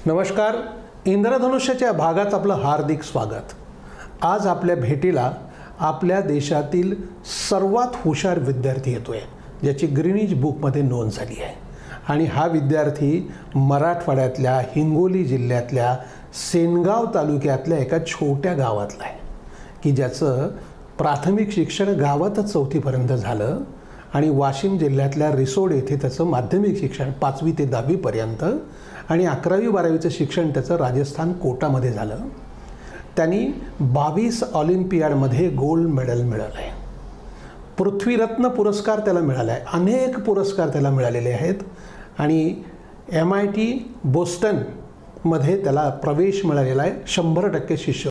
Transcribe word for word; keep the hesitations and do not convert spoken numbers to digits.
नमस्कार. इंद्रधनुष्याच्या भागात आपलं हार्दिक स्वागत. आज आपल्या भेटीला आपल्या देशातील सर्वात हुशार विद्यार्थी येतोय, ज्याची ग्रीनिच बुकमध्ये नोंद झाली आहे. आणि हा विद्यार्थी मराठवाड्यातल्या हिंगोली जिल्ह्यातल्या सेनगाव तालुक्यातल्या एका छोट्या गावातला आहे, की ज्याचं प्राथमिक शिक्षण गावातच चौथीपर्यंत झालं आणि वाशिम जिल्ह्यातल्या रिसोड येथे त्याचं माध्यमिक शिक्षण पाचवी ते दहावीपर्यंत आणि अकरावी बारावीचं शिक्षण त्याचं राजस्थान कोटामध्ये झालं. त्यांनी बावीस ऑलिम्पियाडमध्ये गोल्ड मेडल मिळवलं आहे. पृथ्वीरत्न पुरस्कार त्याला मिळाला आहे. अनेक पुरस्कार त्याला मिळालेले आहेत आणि एम आय टी बोस्टनमध्ये त्याला प्रवेश मिळालेला आहे. शंभर टक्के शिष्य